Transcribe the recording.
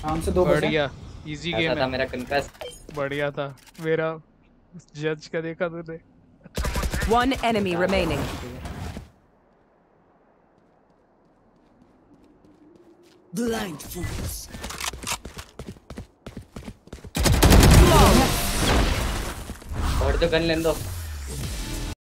हमसे 2 बचे। बढ़िया, इजी ऐसा गेम था है। मेरा कन्फेस। बढ़िया था मेरा। जज का देखा तूने? One enemy remaining. Blind fools. और तो गन लेने दो।